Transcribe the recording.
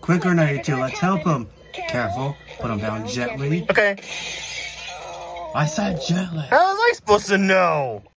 Quick, Grenade 2, let's help him. Careful, put him down gently. Okay. I said gently. How was I supposed to know?